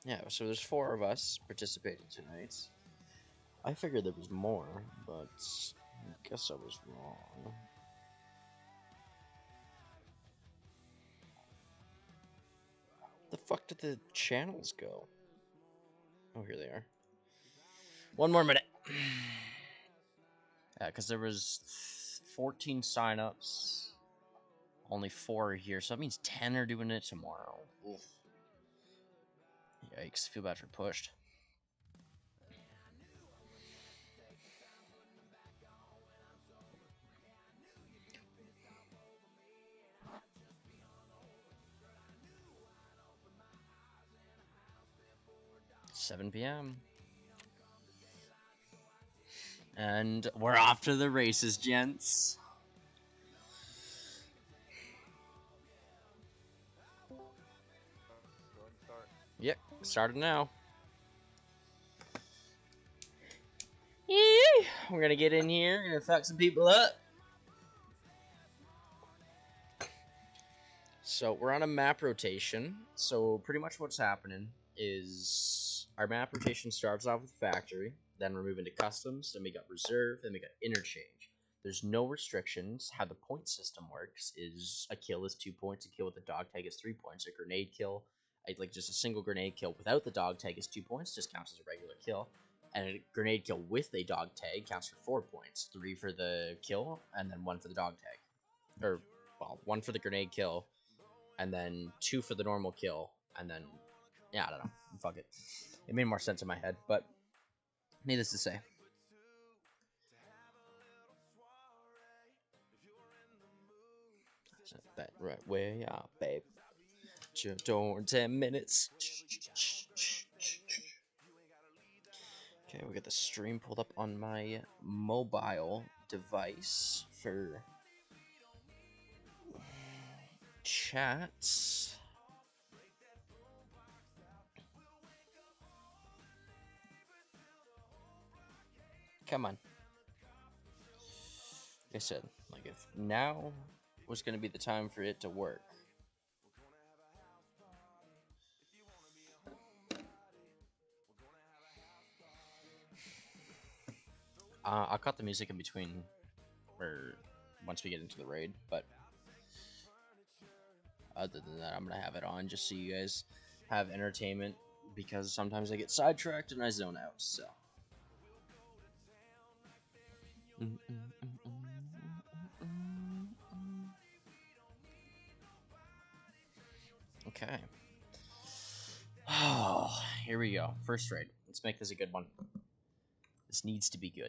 Yeah, so there's 4 of us participating tonight. I figured there was more, but I guess I was wrong. The fuck did the channels go? Oh, here they are. 1 more minute. Yeah, because there was 14 signups. Only 4 are here, so that means 10 are doing it tomorrow. Oof. Yikes, feel bad for pushed. $7 p.m. And we're off to the races, gents. Yep, started now. Yee! We're gonna get in here, gonna fuck some people up. So we're on a map rotation. So pretty much what's happening is our map rotation starts off with factory, then we're moving to customs, then we got reserve, then we got interchange. There's no restrictions. How the point system works is a kill is 2 points, a kill with a dog tag is 3 points, a grenade kill, like just a single grenade kill without the dog tag is 2 points, just counts as a regular kill. And a grenade kill with a dog tag counts for 4 points. 3 for the kill, and then 1 for the dog tag. Or, well, 1 for the grenade kill, and then 2 for the normal kill, and then, yeah, I don't know. Fuck it. It made more sense in my head, but needless to say. That right way, yeah, babe. Your door in 10 minutes. Okay, we got the stream pulled up on my mobile device for chats. Come on. Like I said, like if now was going to be the time for it to work. I'll cut the music in between, or once we get into the raid, but other than that, I'm going to have it on just so you guys have entertainment, because sometimes I get sidetracked and I zone out, so. Okay. Oh, here we go. First raid. Let's make this a good one. This needs to be good.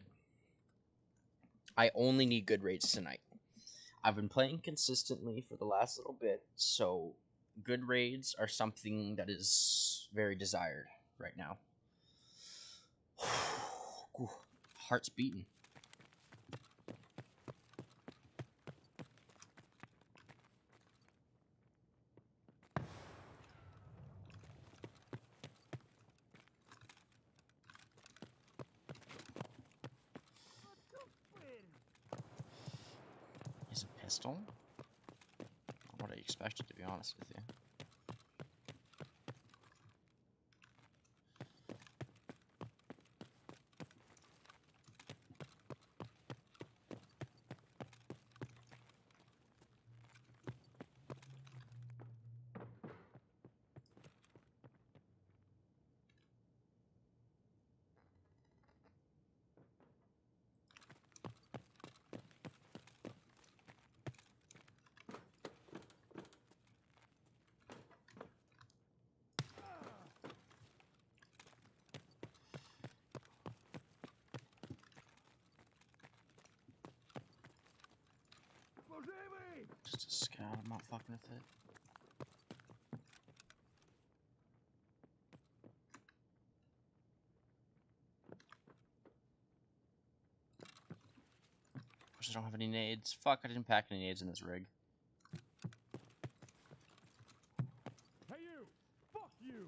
I only need good raids tonight. I've been playing consistently for the last little bit, so good raids are something that is very desired right now. Heart's beating. Is a pistol? Not what I expected, to be honest with you. Just a scout, I'm not fucking with it. Of course I don't have any nades. Fuck, I didn't pack any nades in this rig. Hey you! Fuck you!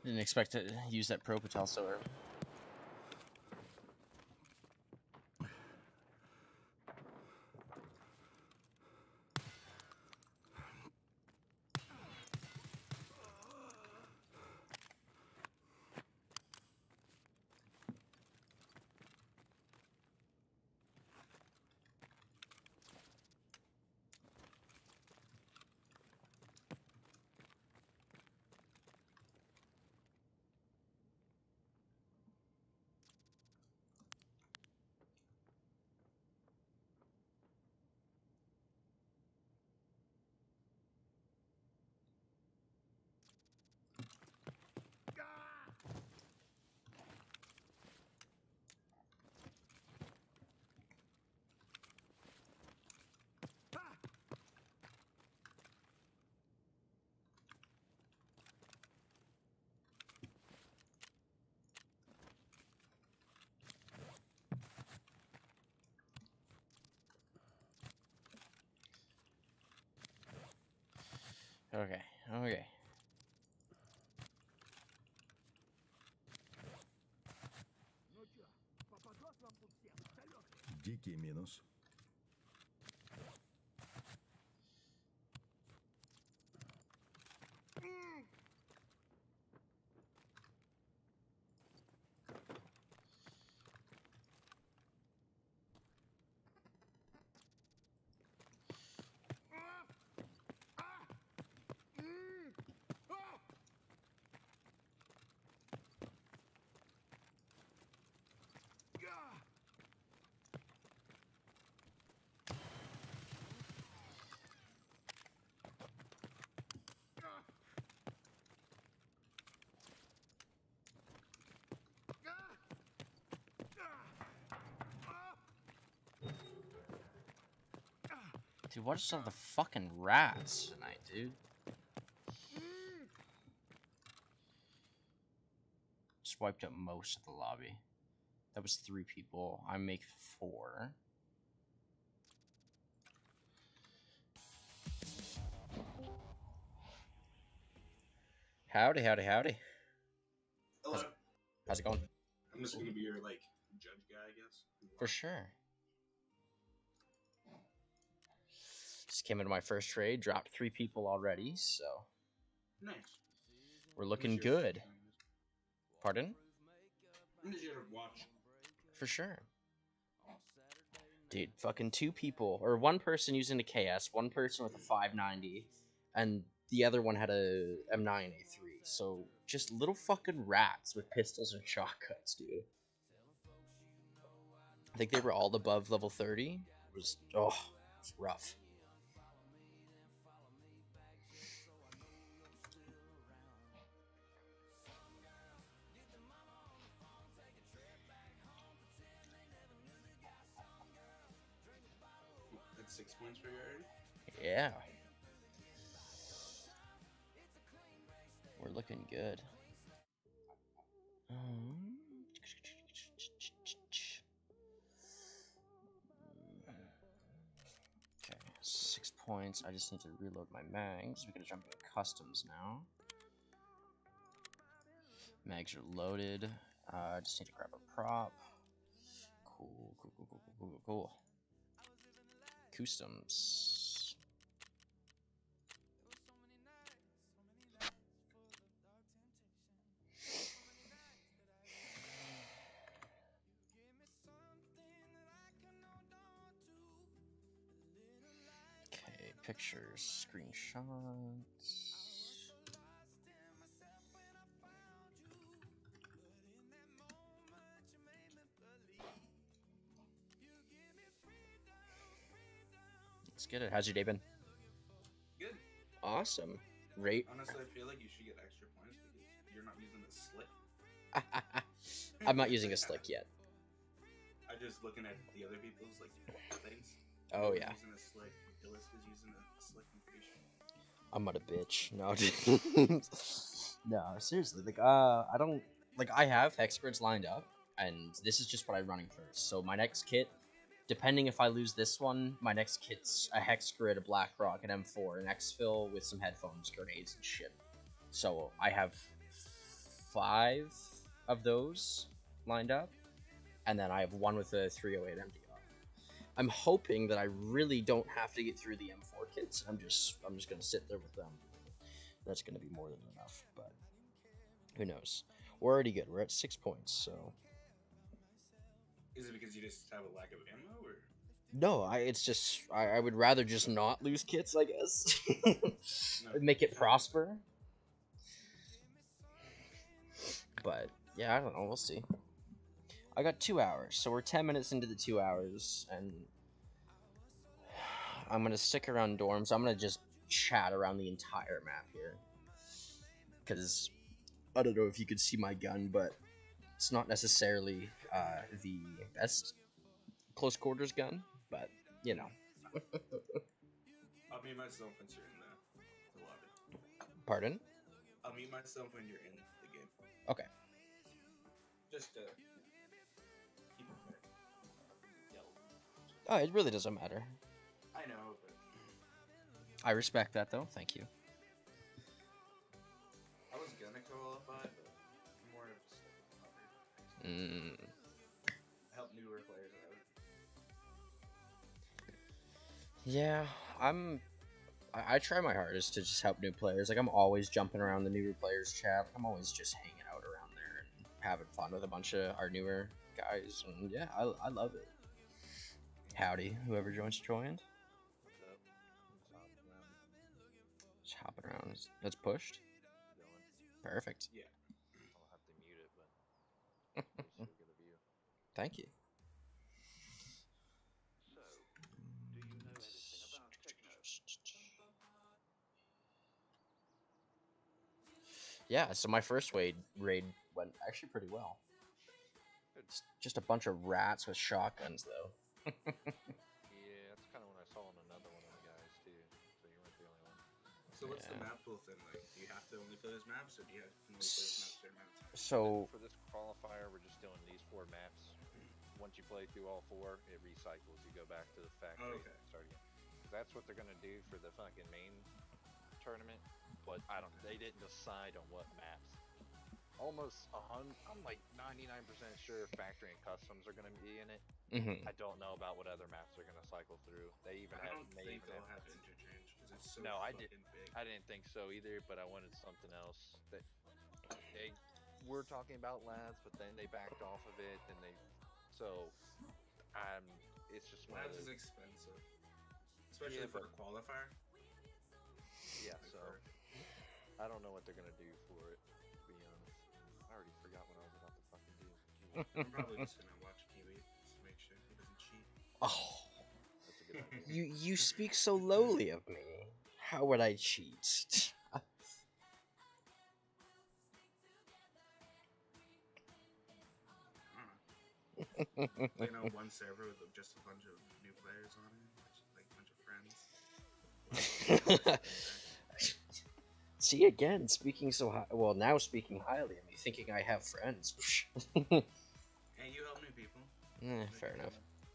Didn't expect to use that Propatel so early. Okay, okay. Дикий минус. Dude, what is all the fucking rats tonight, dude? Just wiped out most of the lobby. That was 3 people. I make 4. Howdy, howdy, howdy. Hello. How's it going? I'm just gonna be your like judge guy, I guess. For sure. Just came into my first trade, dropped 3 people already, so Nice. we're looking good. Pardon? I'm just here to watch. For sure. Dude, fucking 2 people, or 1 person using a KS, 1 person with a 590, and the other one had a M9A3. So just little fucking rats with pistols and shotguns, dude. I think they were all above level 30. It was rough. That's 6 points for you already? Yeah. We're looking good. Okay, 6 points. I just need to reload my mags. We're gonna jump into customs now. Mags are loaded. I just need to grab a prop. Cool. Customs. Okay, pictures, screenshots. Let's get it. How's your day been? Good. Awesome. Rate. Honestly, I feel like you should get extra points because you're not using the slick. I'm not using a slick yet. I'm just looking at the other people's like things. Oh yeah. Using a slick. Gillis is using a slick increase. I'm not a bitch. No, dude. No, seriously. Like, I don't like. I have hex grids lined up, and this is just what I'm running first. So my next kit, depending if I lose this one, my next kit's a hex grid, a black rock, an M4, an exfil with some headphones, grenades, and shit. So I have 5 of those lined up, and then I have one with a 308 MDR. I'm hoping that I really don't have to get through the M4 kits. I'm just gonna sit there with them. That's gonna be more than enough, but who knows? We're already good. We're at 6 points, so. Is it because you just have a lack of ammo, or? No, it's just I would rather just not lose kits, I guess. No. Make it prosper. But yeah, I don't know. We'll see. I got 2 hours, so we're 10 minutes into the 2 hours, and I'm gonna stick around dorms. I'm gonna just chat around the entire map here, because I don't know if you could see my gun, but it's not necessarily the best close quarters gun, but you know. I'll mute myself once you're in the lobby. Pardon? I'll mute myself when you're in the game. Okay. Just keep it fair. Yell. Oh, it really doesn't matter. I know, but I respect that, though. Thank you. I was gonna qualify, but more of just like help newer players out. Yeah, I try my hardest to just help new players. Like, I'm always jumping around the newer players chat. I'm always just hanging out around there and having fun with a bunch of our newer guys. And yeah, I love it. Howdy, whoever joined. Just hopping around. That's pushed. Perfect. Yeah. I'll have to mute it, but at least you'll get a view. Thank you. So, do you know anything about techno? Yeah, so my first raid went actually pretty well. It's just a bunch of rats with shotguns, though. Yeah, that's kind of what I saw in another one of the guys, too. So you weren't the only one. So what's the Yeah. map pool thing like? Do you have to only play those maps, or do you have to only play those maps certain amount of time? So For this qualifier, we're just doing these 4 maps. Once you play through all 4, it recycles. You go back to the factory Okay. and start again. 'Cause that's what they're gonna do for the fucking main tournament, but they didn't decide on what maps. I'm like 99% sure factory and customs are gonna be in it. mhm. I don't know about what other maps are gonna cycle through. They even I have don't think they'll have interchange because it's so No, I fucking did- big. I didn't think so either, but I wanted something else that they were talking about labs, but then they backed off of it, and it's just one of Labs is those. expensive, especially Yeah, for but- a qualifier. Yeah, Like so for- I don't know what they're gonna do for it. To be honest, I already forgot what I was about to fucking do. I'm probably just gonna watch Kiwi just to make sure he doesn't cheat. Oh, That's a good idea. you speak so lowly of me. How would I cheat? I don't know. You know, one server with just a bunch of new players on it, just, like a bunch of friends. See, again, speaking so high. Well, now speaking highly of me, thinking I have friends. And you help new people. Fair enough.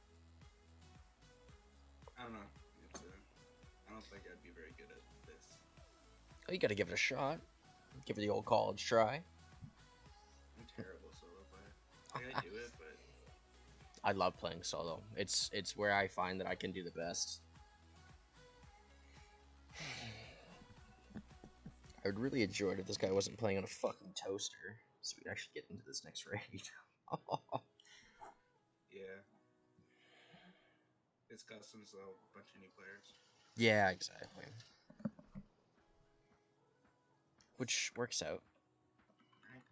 I don't know. I don't think I'd be very good at this. Oh, you gotta give it a shot. Give it the old college try. I'm terrible solo player. Like, I do it, but I love playing solo. It's where I find that I can do the best. I would really enjoy it if this guy wasn't playing on a fucking toaster, so we'd actually get into this next raid. yeah. It's custom, so a bunch of new players. Yeah, exactly. Which works out. Alright,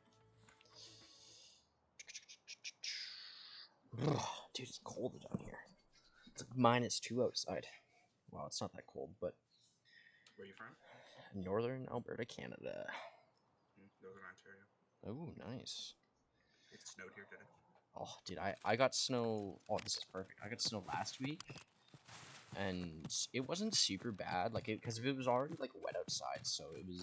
good luck. Dude, it's cold down here. It's like -2 outside. Well, it's not that cold, but Where are you from? northern Alberta, Canada. Northern Ontario. Oh, nice. It snowed here today. Oh, dude, I got snow. Oh, this is perfect. I got snow last week, and it wasn't super bad. Like, because it was already like wet outside, so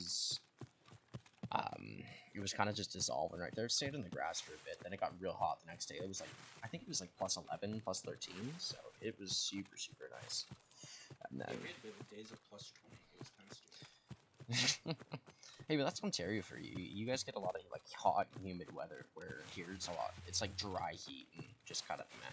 it was kind of just dissolving right there. It stayed in the grass for a bit. Then it got real hot the next day. It was like, I think it was like +11, +13. So it was super nice. And Yeah, then we had the days of +20. It was kind of stupid. Hey, but that's Ontario for you. You guys get a lot of like hot and humid weather, where here it's a lot. It's like dry heat and just kind of meh.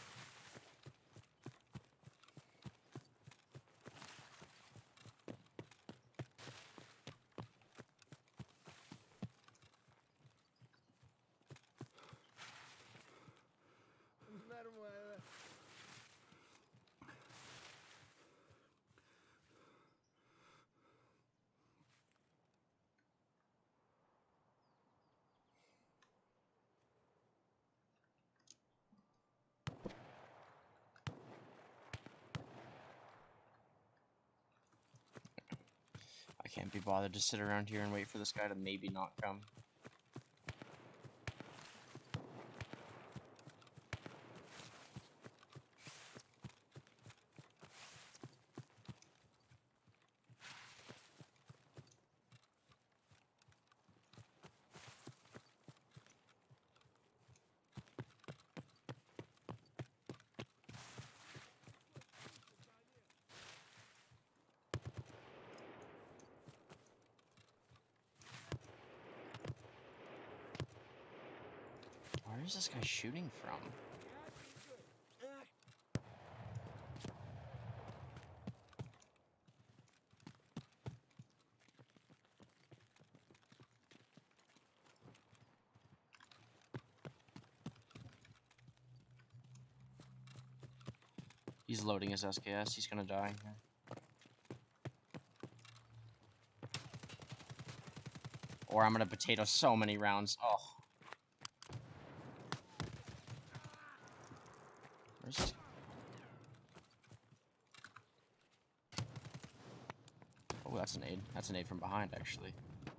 I can't be bothered to sit around here and wait for this guy to maybe not come. Where is this guy shooting from? He's loading his SKS. He's gonna die here. Or I'm gonna potato so many rounds. Oh. Where's this? Oh, that's an aid. That's an aid from behind, actually.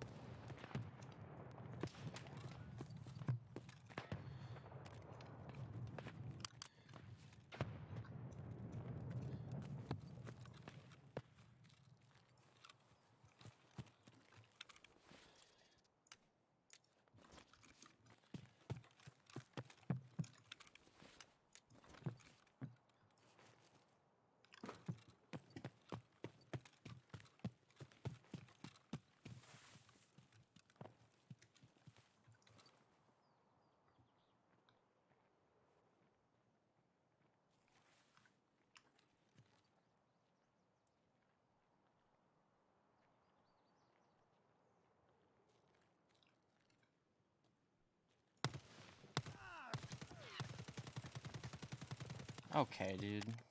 Okay, dude. Do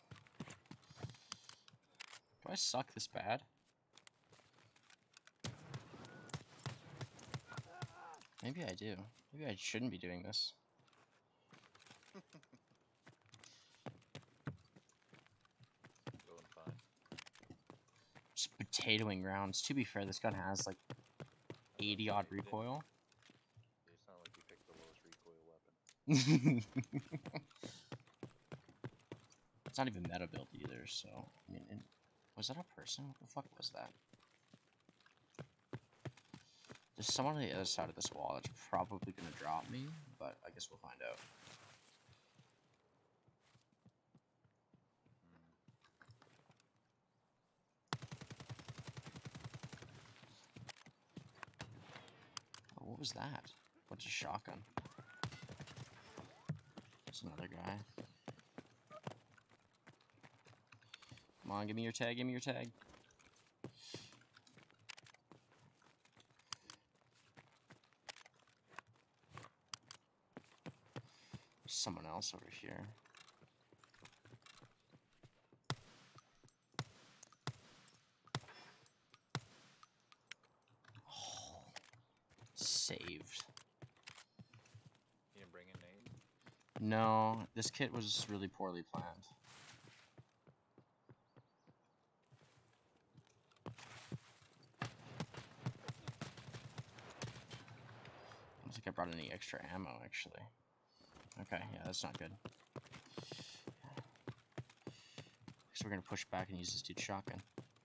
I suck this bad? Maybe I do. Maybe I shouldn't be doing this. Going fine. Just potatoing rounds. To be fair, this gun has like 80 odd recoil. You sound like you picked the lowest recoil weapon. It's not even meta build either, so I mean, was that a person? What the fuck was that? There's someone on the other side of this wall that's probably gonna drop me, but I guess we'll find out. Oh, what was that? What's a shotgun? There's another guy. Come on, give me your tag, give me your tag. There's someone else over here. Oh, saved. You didn't bring in nade? No, this kit was really poorly planned. I don't think I brought any extra ammo, actually. Okay, yeah, that's not good. So we're gonna push back and use this dude's shotgun.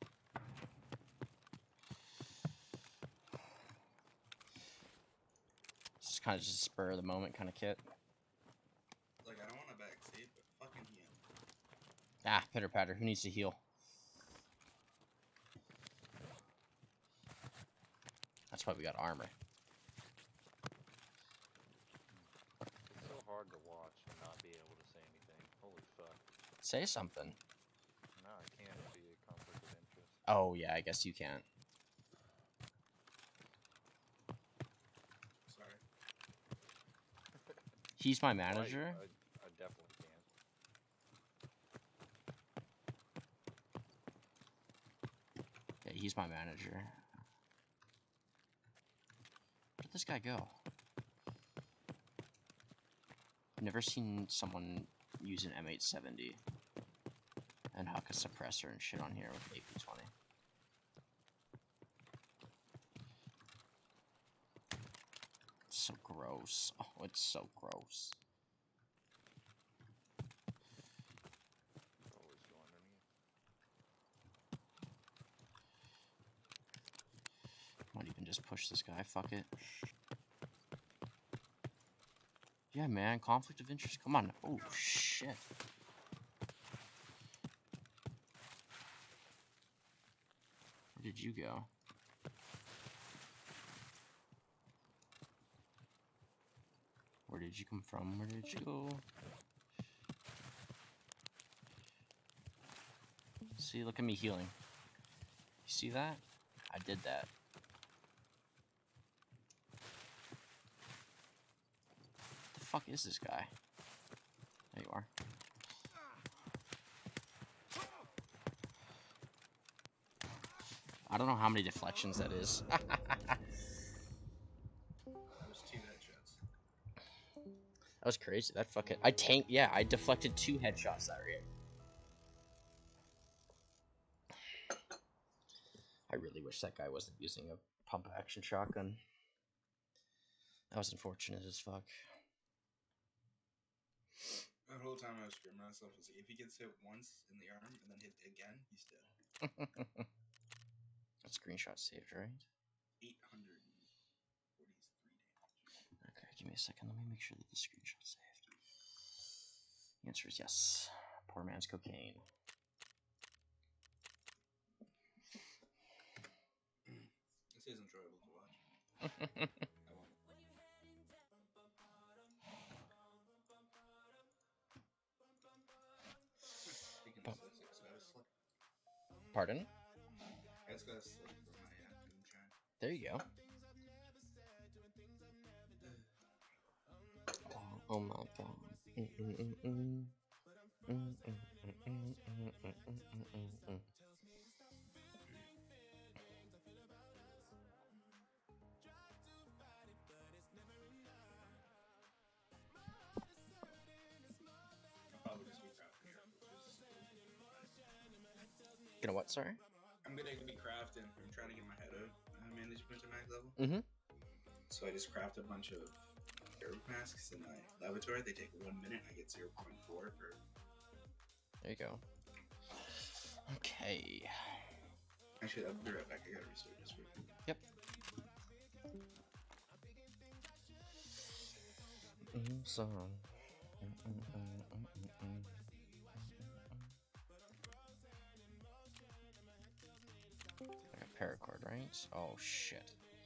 This is kind of just a spur of the moment kind of kit. Like, I don't want to backseat, but fucking heal. Ah, pitter patter. Who needs to heal? That's why we got armor. It's so hard to watch and not be able to say anything. Holy fuck. Say something. No, I can't be a conflict of interest. Oh, yeah, I guess you can't. Sorry. He's my Right, manager. I definitely can. Yeah, he's my manager. Where did this guy go? I've never seen someone use an M870 and huck a suppressor and shit on here with AP20. It's so gross. Oh, it's so gross. Always go underneath. Might even just push this guy. Fuck it. Yeah, man. Conflict of interest. Come on. Oh, shit. Where did you go? Where did you come from? Where did you go? See, look at me healing. You see that? I did that. What the fuck is this guy? There you are. I don't know how many deflections that is. That was 2 headshots. That was crazy. That fucking... Yeah, I deflected 2 headshots that rate. I really wish that guy wasn't using a pump-action shotgun. That was unfortunate as fuck. The whole time I was screaming myself, I was like, if he gets hit once in the arm and then hit again, he's dead. That screenshot saved, right? 843 damage. Okay, give me a second. Let me make sure that the screenshot saved. The answer is yes. Poor man's cocaine. This is enjoyable to watch. I won't. Speaking of this, I just got a slip. Pardon? I just got a slip for my moonshine. There you go. Oh my god. I'll probably just be crafting here. Gonna what, sorry? I'm gonna be crafting. I'm trying to get my head out management to max level. Mm-hmm. So I just craft a bunch of air masks in my laboratory. They take 1 minute. I get 0.4 per. There you go. Okay. Actually, I'll be right back. I gotta restart this real quick. Yep. Song. Paracord, right? Oh shit.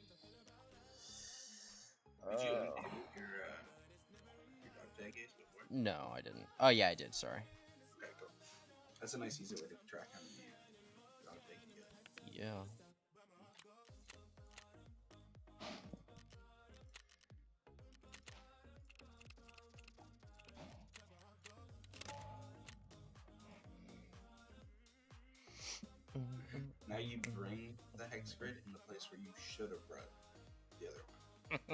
Did you undo your dog tag case before? No, I didn't. Oh yeah, I did. Sorry. Okay, cool. That's a nice, easy way to track how many dog tag you get. Yeah. Now you bring the hex grid in the place where you should have brought the other one.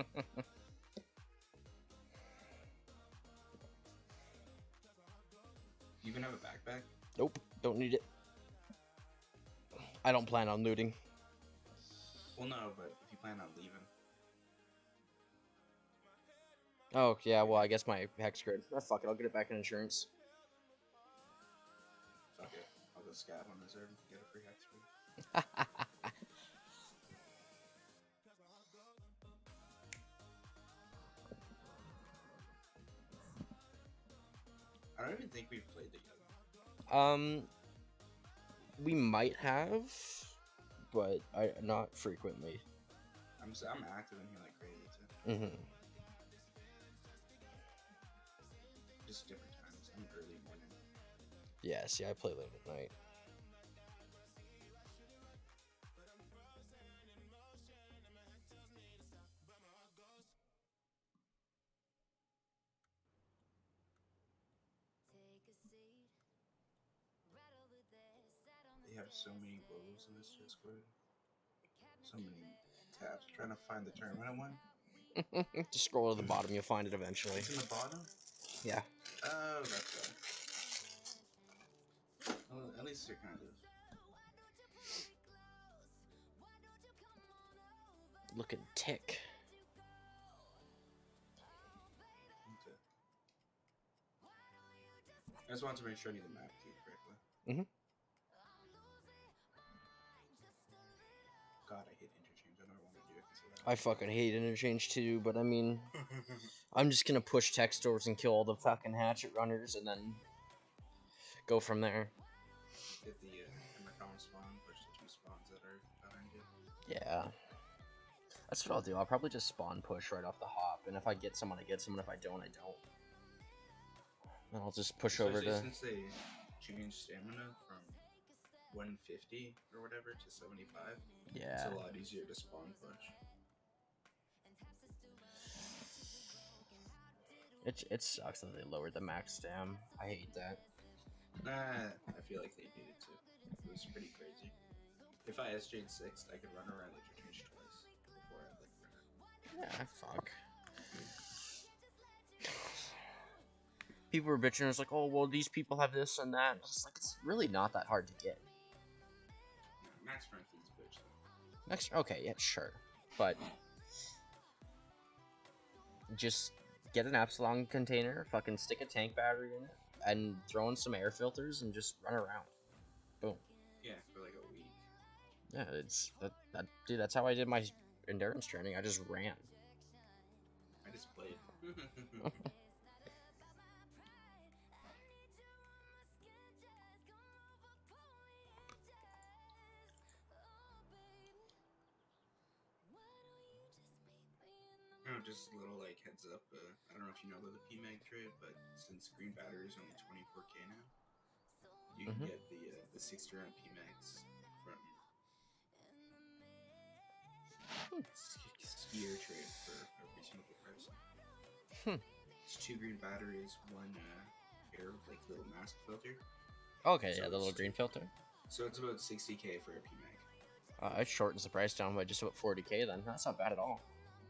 You even have a backpack? Nope, don't need it. I don't plan on looting. Well, no, but if you plan on leaving. Oh, yeah, well, I guess my hex grid. Oh, fuck it, I'll get it back in insurance. Fuck it. I'll go scav on reserve and get a free hex grid. I don't even think we've played together. We might have, but not frequently. I I'm active in here like crazy too. Mm-hmm. Just different times. I'm early morning. Yeah, see, I play late at night. They have so many logos in this Discord. So many tabs. I'm trying to find the tournament one. Just scroll to the bottom, you'll find it eventually. It's in the bottom? Yeah. Oh, that's why. Well, at least they're kind of. Look at tick. Okay. I just wanted to make sure I need the map key correctly. Mm-hmm. God, I hate interchange. I don't want to do it. I fucking hate interchange too, but I mean, I'm just gonna push tech stores and kill all the fucking hatchet runners and then go from there. Get the Emercom spawn, push the 2 spawns that are behind you. Yeah. That's what I'll do. I'll probably just spawn push right off the hop, and if I get someone, I get someone. If I don't, I don't. And I'll just push over to... Since they changed stamina from 150 or whatever to 75, yeah, it's a lot easier to spawn push. It sucks that they lowered the max stam. I hate that. Nah, I feel like they needed to. It was pretty crazy. If I SJ'd 6th, I could run around interchange twice before I like ran. Yeah, fuck. People were bitching. It's like, oh, well, these people have this and that. It's like, it's really not that hard to get. Yeah, max strength is a bitch though. Next, okay, yeah, sure, but just get an Epsilon container, fucking stick a tank battery in it, and throw in some air filters and just run around. Boom. Yeah, for like a week. Yeah, it's dude. That's how I did my endurance training. I just ran. I just played. Oh, just a little like heads up. I don't know if you know about the PMAG trade, but since green battery is only 24k now, you can get the 60 round PMAGs from skier trade for a reasonable price. It's 2 green batteries, 1 air like little mask filter. Okay, so yeah, the little green filter. So it's about 60k for a PMAG. It shortens the price down by just about 40k. Then that's not bad at all.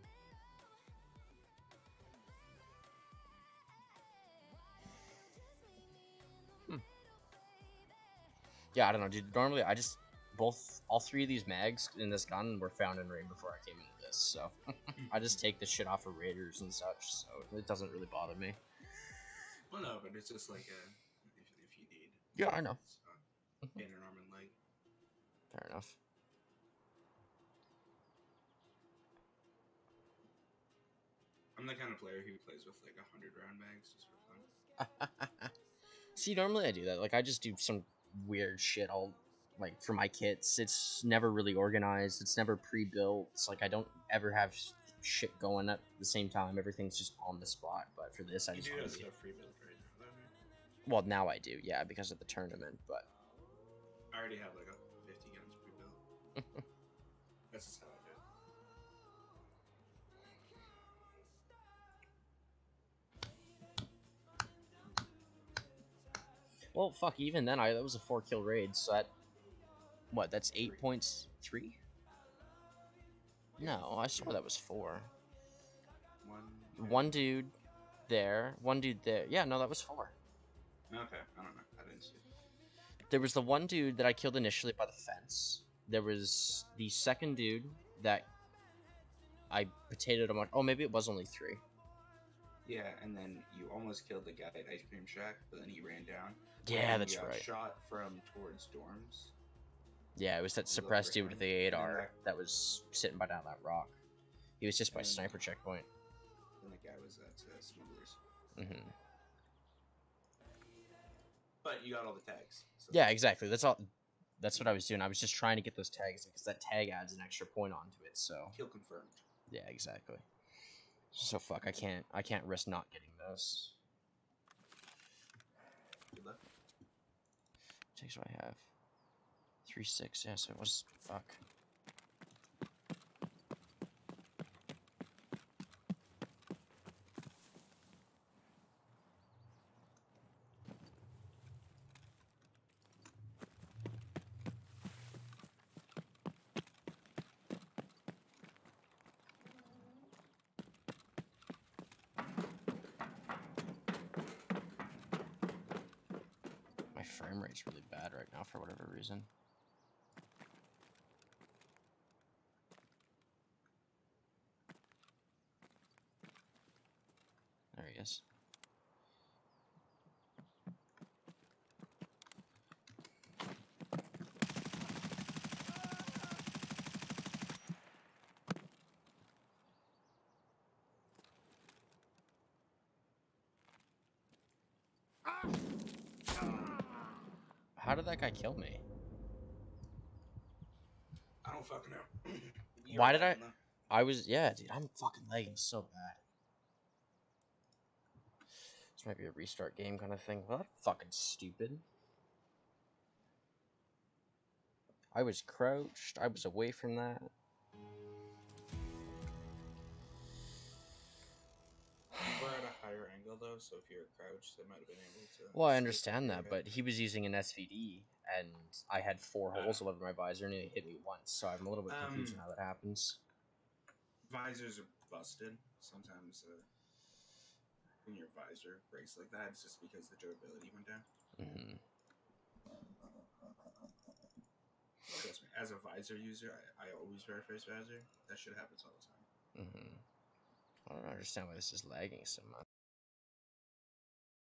Yeah, I don't know, dude. Normally, all 3 of these mags in this gun were found in raid before I came into this, so I just take this shit off of raiders and such, so it doesn't really bother me. Well, no, but it's just like if you need. Yeah, I know. In an arm and leg. Fair enough. I'm the kind of player who plays with like 100 round mags just for fun. See, normally I do that. Like, I just do some weird shit all like for my kits. It's never really organized. It's never pre-built. It's like I don't ever have shit going at the same time. Everything's just on the spot. But for this, I just want to be... stuff pre-built right now, don't you? Well, now I do, yeah, because of the tournament. But I already have like 50 guns pre-built. That's just how I do it. well, fuck. Even then, that was a 4-kill raid. So that's 8.3. No, I swore that was 4. One dude there, one dude there. Yeah, no, that was 4. Okay, I don't know. I didn't see it. There was the one dude that I killed initially by the fence. There was the second dude that I potatoed him on. Oh, maybe it was only 3. Yeah, and then you almost killed the guy at Ice Cream Shack, but then he ran down. Yeah, that's right. Shot from towards dorms. Yeah, it was that suppressed dude with the 8R that was sitting by down that rock. He was just by sniper checkpoint. And the guy was at Smugglers. Mm-hmm. But you got all the tags. So. Yeah, exactly. That's all. That's what I was doing. I was just trying to get those tags because that tag adds an extra point onto it. So Kill confirmed. yeah, exactly. So fuck, I can't risk not getting those. Good luck. Tags what I have. 3-6. Yeah, so it was fuck. My frame rate's really bad right now for whatever reason. There he is. How did that guy kill me? I don't fucking know. You're Why did lagging, though. I was, yeah, dude, I'm fucking lagging so bad. This might be a restart game kind of thing. Well, that's fucking stupid. I was crouched. I was away from that. You were at a higher angle though, so if you're crouched, they might have been able to. Well, I see understand your that, head. but he was using an SVD, and I had 4 holes all over my visor, and he hit me once, so I'm a little bit confused on how that happens. Visors are busted sometimes. When your visor breaks like that, it's just because the durability went down. Mm-hmm. Trust me, as a visor user, I always wear a face visor. That shit happens all the time. Mm-hmm. I don't understand why this is lagging so much.